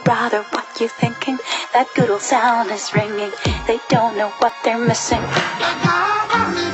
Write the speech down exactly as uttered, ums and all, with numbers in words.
brother, what you thinking? That good old sound is ringing. They don't know what they're missing.